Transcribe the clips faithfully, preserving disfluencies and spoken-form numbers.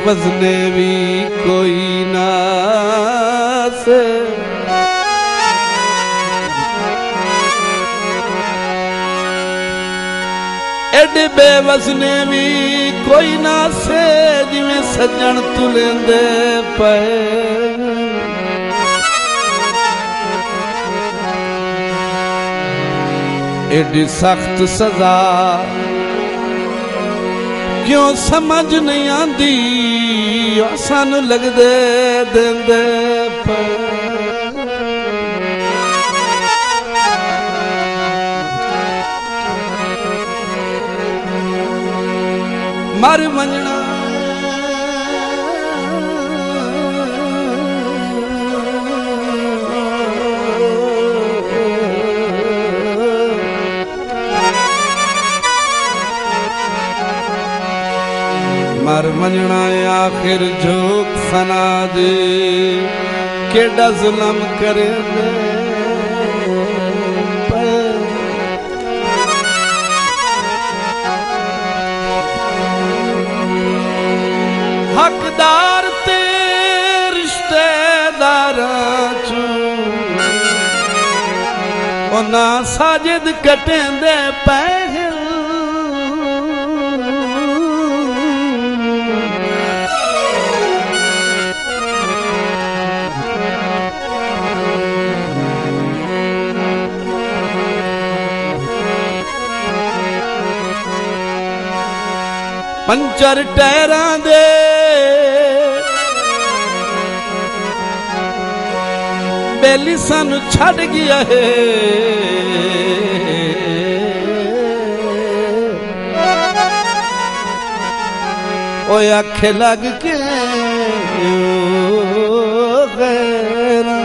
बेवजने भी कोई ना से एडे बेवजने भी कोई ना से जिवें सजन तुलेंदे पे एडी सख्त सजा क्यों समझ नहीं आती सानू लगदे देंदे पे मर मंजना मर मंजना आखिर झोंक सना दे केड़ा जुल्म करे हकदार ते रिश्तेदार चू उन्ना साजिद कटेंदे पै पंचर टहरां दे बेली सानू छड़ गया है ओ आखे लग के गैरां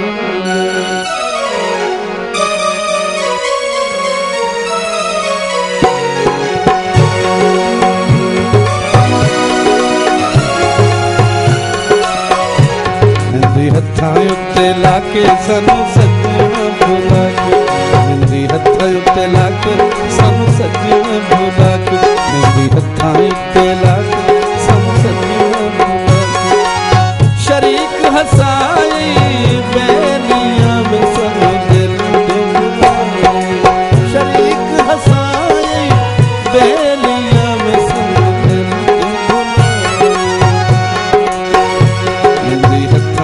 हत्थां उत्ते लाके सानू सजना भुला के मेहंदी हत्थां उत्ते लाके सानू सजना भुला के मेहंदी हत्थां उत्ते लाके सानू सजना भुला के शरीक हसाई बेलियां में सानू दिल डुबा शरीक हसाई बेलियां में सानू दिल डुबा मेहंदी हत्थां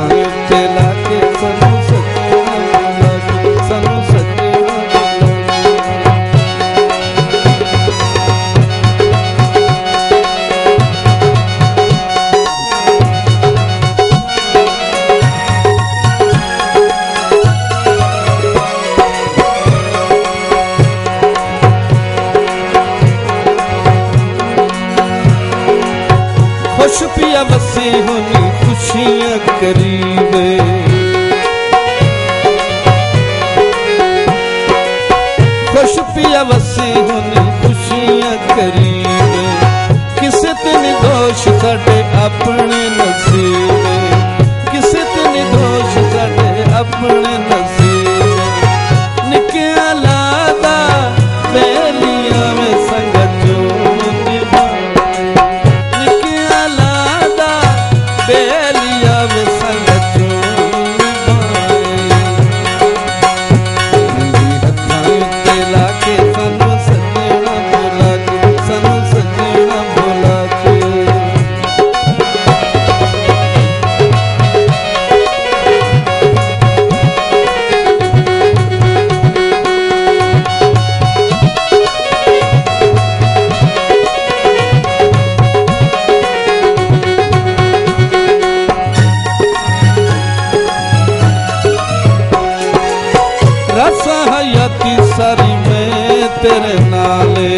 खुश पिया बसी होनी खुशियां करीबे खुश पिया बसी होनी खुशियां करीबे किसे ते निर्दोष साडे अपने नसीबे किसे ते निर्दोष साडे अपने नसीबे निकिया लादा बेलियां में संगत बेलिया में संगत मेहंदी हत्थां उत्ते लाके सानू सजना भुला के सानू सजना भुला के रसा हयाती सारी मैं तेरे नाले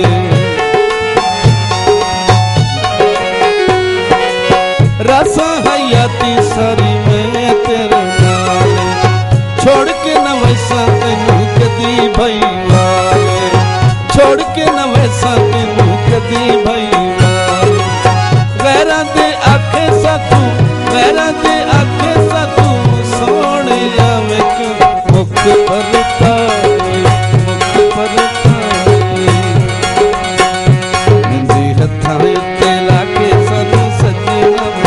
रसा हयाती सारी मैं तेरे नाले छोड़ के न वैसा तेनू कदी भई वाले छोड़ के न वैसा तेनू कदी भई वाले गैरां दे आखे सा तू गैरां दे आखे सा तू सोने आवे क्यों मुख परताई मुख परताई मेहंदी हत्थां उत्ते लाके सानू सजना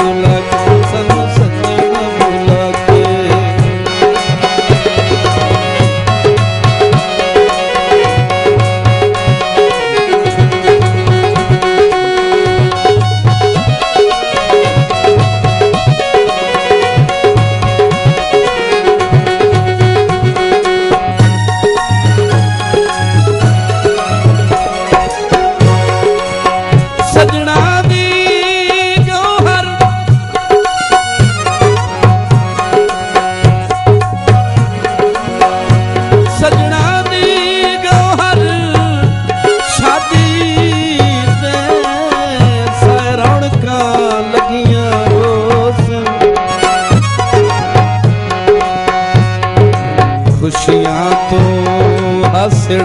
सिड़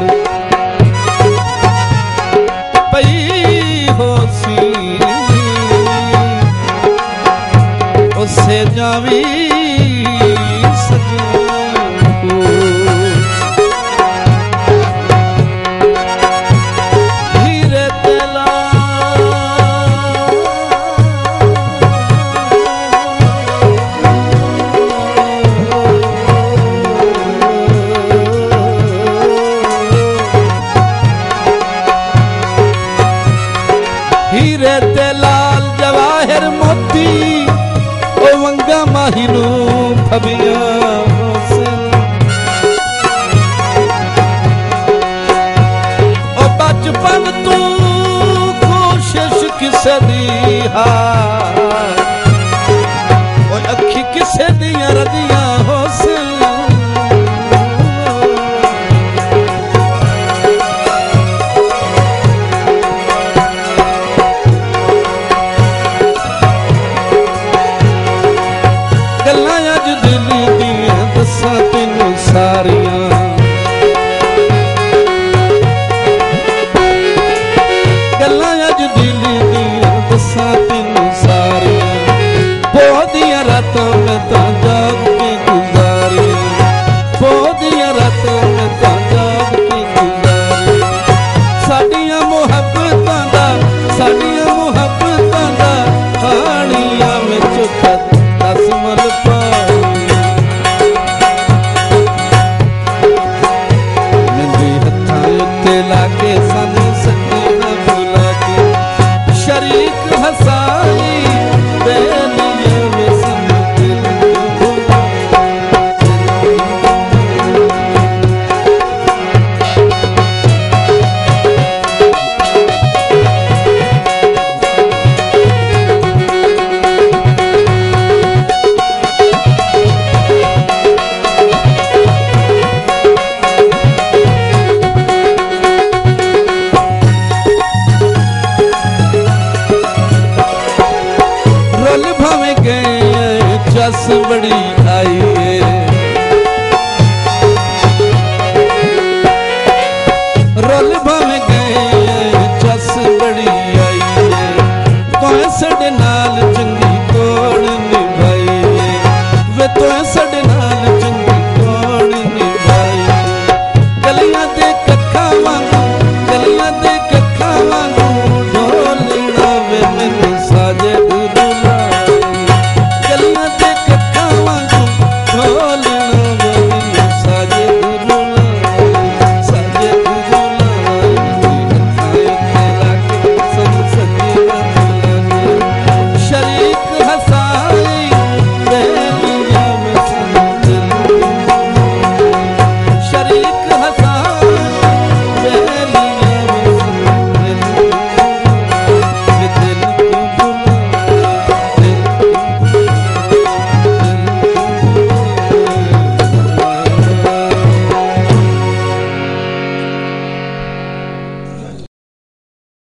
पई होसी उसे जावी हीरे ते लाल जवाहर मोती ओ वंगा माहिनू फबिया ओ बचपन तू कोशिश किसे दी हा ओ अखी किसे दिया रदिया होसन सारियां गल्लां अज दिल दियां दसां तैनूं सारियां बहुत दियां रातां मैं तां जाग के गुजारियां बहुत दियां रातां मैं तां जाग के गुजारियां साडियां मुहब्बतां दा साडियां मुहब्बतां दा कहानियां विच खत असमल पाई लागे सन सजना बुला के शरीक हसाई बेनिया में सन दिल जस बड़ी आई है रोल भावे गए जस बड़ी आई है तो सड़े नाल चंगी तोड़ निभाई है वे तो